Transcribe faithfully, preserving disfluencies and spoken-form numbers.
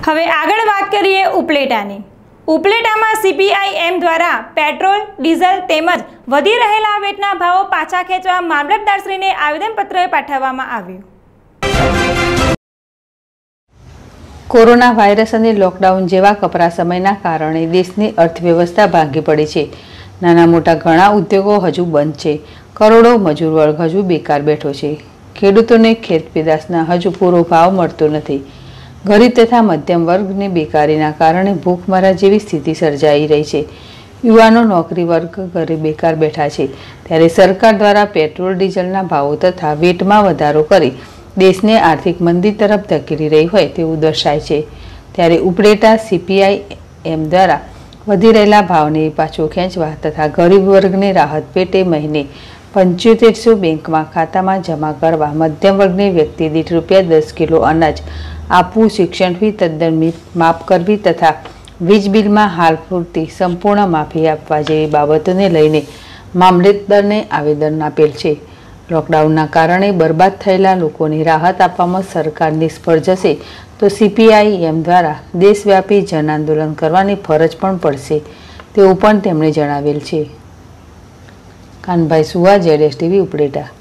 હવે આગળ વાત કરીએ ઉપલેટાની। ઉપલેટામાં સીપીઆઈએમ દ્વારા પેટ્રોલ, ડીઝલ તેમજ વધી રહેલા વેટના ભાવો પાછા ખેંચવા મામલતદારશ્રીને આવેદનપત્ર પાઠવવામાં આવ્યું। કોરોના વાયરસ અને લોકડાઉન જેવા કપરા સમયના કારણે દેશની અર્થવ્યવસ્થા ભાંગી પડી છે। નાના મોટા ઘણા ઉદ્યોગો હજુ બંધ છે। કરોડો મજૂર વર્ગ હજુ બેકાર બેઠો છે। ખેડૂતોને ખેત પેદાશના હજુ પૂરો ભાવ મળતો નથી। ગરીબ તથા મધ્યમ વર્ગની બેકારીના કારણે ભૂખમરા જેવી સ્થિતિ સર્જાઈ રહી છે। યુવાનો નોકરી વર્ગ ઘરે બેકાર બેઠા છે, ત્યારે સરકાર દ્વારા પેટ્રોલ ડીઝલના ભાવો તથા વેટમાં વધારો કરી દેશને આર્થિક મંદી તરફ ધકેલી રહી હોય તેવું દર્શાય છે। ત્યારે ઉપલેટા સીપીઆઈએમ દ્વારા વધી રહેલા ભાવને પાછો ખેંચવા તથા ગરીબ વર્ગને રાહત પેટે મહિને પંચોતેરસો બેંકમાં ખાતામાં જમા કરવા, મધ્યમ વર્ગની વ્યક્તિ દીઠ રૂપિયા દસ કિલો અનાજ આપવું, શિક્ષણ ફી તદ્દન માફ કરવી તથા વીજ બિલમાં હાલ પૂરતી સંપૂર્ણ માફી આપવા જેવી બાબતોને લઈને મામલતદારને આવેદન આપેલ છે। લોકડાઉનના કારણે બરબાદ થયેલા લોકોને રાહત આપવામાં સરકાર નિષ્ફળ જશે તો સીપીઆઈએમ દ્વારા દેશવ્યાપી જન આંદોલન કરવાની ફરજ પણ પડશે તેવું પણ તેમણે જણાવેલ છે। કાનભાઈ સુવા, ઝેડએસટીવી ઉપલેટા।